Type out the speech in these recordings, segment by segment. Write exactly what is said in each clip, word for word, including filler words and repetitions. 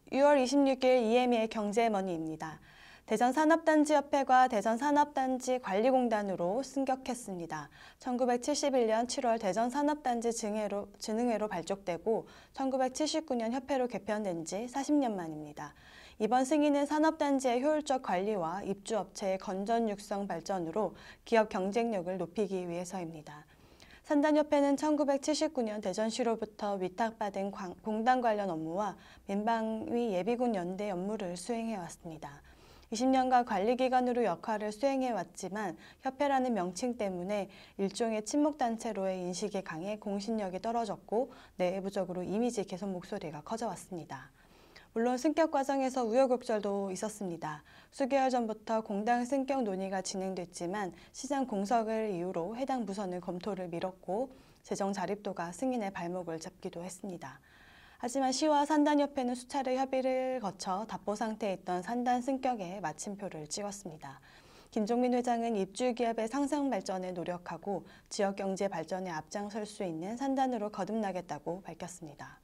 유월 이십육일 이에이엠이의 경제머니입니다. 대전산업단지협회가 대전산업단지관리공단으로 승격했습니다. 천구백칠십일년 칠월 대전산업단지 증회로, 진흥회로 발족되고 천구백칠십구년 협회로 개편된 지 사십년 만입니다. 이번 승인은 산업단지의 효율적 관리와 입주업체의 건전 육성 발전으로 기업 경쟁력을 높이기 위해서입니다. 산단협회는 천구백칠십구년 대전시로부터 위탁받은 공단 관련 업무와 민방위 예비군 연대 업무를 수행해왔습니다. 이십년간 관리기관으로 역할을 수행해왔지만 협회라는 명칭 때문에 일종의 친목단체로의 인식이 강해 공신력이 떨어졌고 내부적으로 이미지 개선 목소리가 커져왔습니다. 물론 승격 과정에서 우여곡절도 있었습니다. 수개월 전부터 공단 승격 논의가 진행됐지만 시장 공석을 이유로 해당 부서는 검토를 미뤘고 재정 자립도가 승인의 발목을 잡기도 했습니다. 하지만 시와 산단협회는 수차례 협의를 거쳐 답보 상태에 있던 산단 승격에 마침표를 찍었습니다. 김종민 회장은 입주기업의 상생 발전에 노력하고 지역경제 발전에 앞장설 수 있는 산단으로 거듭나겠다고 밝혔습니다.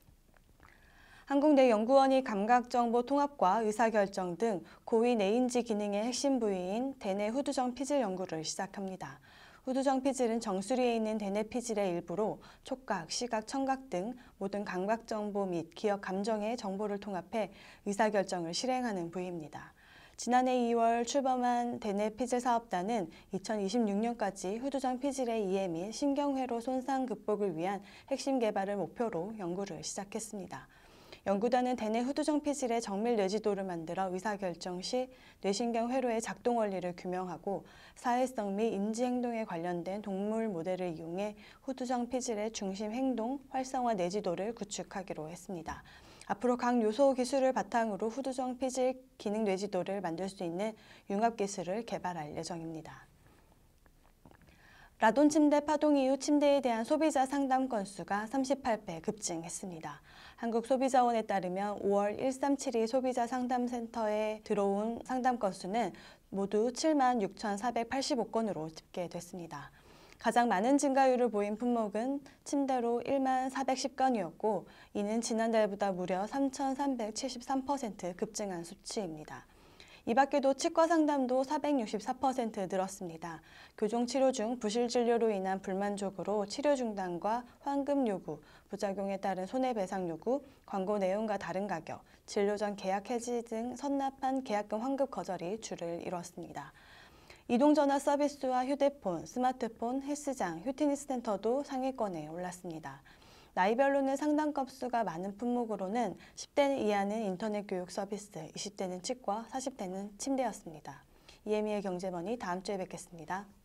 한국내연구원이 감각정보 통합과 의사결정 등 고위 내인지 기능의 핵심 부위인 대뇌 후두정 피질 연구를 시작합니다. 후두정 피질은 정수리에 있는 대뇌 피질의 일부로 촉각, 시각, 청각 등 모든 감각정보 및 기억, 감정의 정보를 통합해 의사결정을 실행하는 부위입니다. 지난해 이월 출범한 대뇌 피질 사업단은 이천이십육년까지 후두정 피질의 이해 및 신경회로 손상 극복을 위한 핵심 개발을 목표로 연구를 시작했습니다. 연구단은 대뇌 후두정 피질의 정밀 뇌지도를 만들어 의사결정 시 뇌신경 회로의 작동 원리를 규명하고 사회성 및 인지행동에 관련된 동물 모델을 이용해 후두정 피질의 중심 행동, 활성화 뇌지도를 구축하기로 했습니다. 앞으로 각 요소 기술을 바탕으로 후두정 피질 기능 뇌지도를 만들 수 있는 융합기술을 개발할 예정입니다. 라돈 침대 파동 이후 침대에 대한 소비자 상담 건수가 삼십팔배 급증했습니다. 한국소비자원에 따르면 오월 일삼칠이 소비자 상담센터에 들어온 상담 건수는 모두 칠만 육천사백팔십오 건으로 집계됐습니다. 가장 많은 증가율을 보인 품목은 침대로 일만 사백십 건이었고 이는 지난달보다 무려 삼천삼백칠십삼 퍼센트 급증한 수치입니다. 이 밖에도 치과 상담도 사백육십사 퍼센트 늘었습니다. 교정치료 중 부실 진료로 인한 불만족으로 치료 중단과 환급 요구, 부작용에 따른 손해배상 요구, 광고 내용과 다른 가격, 진료 전 계약 해지 등 선납한 계약금 환급 거절이 주를 이뤘습니다. 이동전화 서비스와 휴대폰, 스마트폰, 헬스장, 휴테니스 센터도 상위권에 올랐습니다. 나이별로는 상담 건수가 많은 품목으로는 십대 이하는 인터넷 교육 서비스, 이십대는 치과, 사십대는 침대였습니다. 이에이엠이의 경제머니 다음 주에 뵙겠습니다.